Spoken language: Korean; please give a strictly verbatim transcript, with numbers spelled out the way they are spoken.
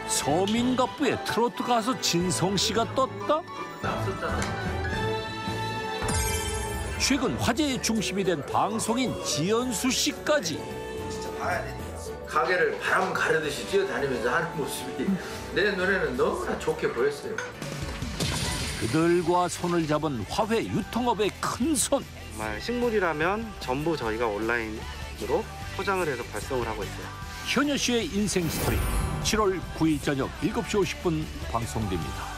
서민갑부의 트로트 가수 진성 씨가 떴다? 최근 화제의 중심이 된 방송인 지연수 씨까지. 가게를 바람 가르듯이 뛰어다니면서 하는 모습이 내 눈에는 너무나 좋게 보였어요. 그들과 손을 잡은 화훼 유통업의 큰 손. 정말 식물이라면 전부 저희가 온라인으로 포장을 해서 발송을 하고 있어요. 현여 씨의 인생 스토리 칠월 구일 저녁 일곱 시 오십 분 방송됩니다.